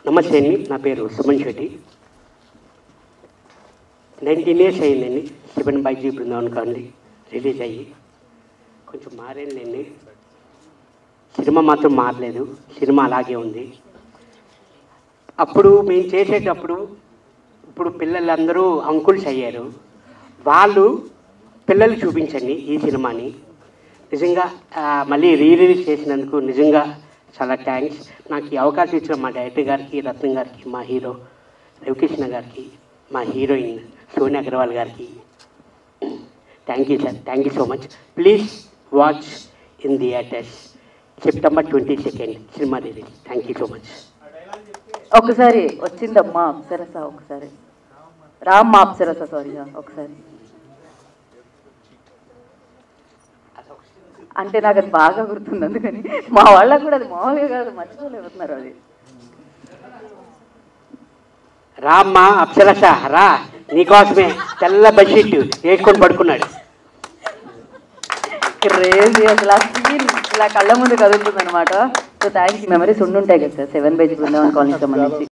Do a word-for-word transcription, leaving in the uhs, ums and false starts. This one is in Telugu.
నమస్తే అండి, నా పేరు సుమన్ శెట్టి. నైన్టీన్ ఇయర్స్ అయ్యిందండి శివన్ బైజీ బృందావన్ కాలనీ రిలీజ్ అయ్యి. కొంచెం మారేందండి, సినిమా మాత్రం మారలేదు, సినిమా అలాగే ఉంది. అప్పుడు మేము చేసేటప్పుడు ఇప్పుడు పిల్లలందరూ అంకుల్స్ అయ్యారు. వాళ్ళు పిల్లలు చూపించండి ఈ సినిమాని. నిజంగా మళ్ళీ రీ రిలీజ్ చేసినందుకు నిజంగా చాలా థ్యాంక్స్. నాకు ఈ అవకాశం ఇచ్చిన మా డైరెక్టర్ గారికి, రత్నం గారికి, మా హీరో రవికృష్ణ గారికి, మా హీరోయిన్ సోనియా అగర్వాల్ గారికి thank you sir. Thank you so much. Please watch in theatres September twenty second cinema release. Thank you so much. ఒకసారి వచ్చిందమ్మా అప్సరస, ఒకసారి రామ్మ అప్సరస, సారీ ఒకసారి. అంటే నాకు అది బాగా గుర్తుంది, అందుకని మా వాళ్ళకు కూడా అది మామూలుగా కాదు, మర్చిపోలేకపోతున్నారు. అది రామ్మ అప్సరస రా, నీకోసమే తెల్ల బెడ్షీట్ వేసుకొని పడుకున్నాడు. క్రేజీ అసలు ఆ సీన్ ఇలా కళ్ళ ముందు కదులుతుంది అనమాట. So thank you. మెమరీస్ ఉండుంటాయి కదా సార్ సెవెన్ బైజీ బృందావన్ కాలనీకి సంబంధించి.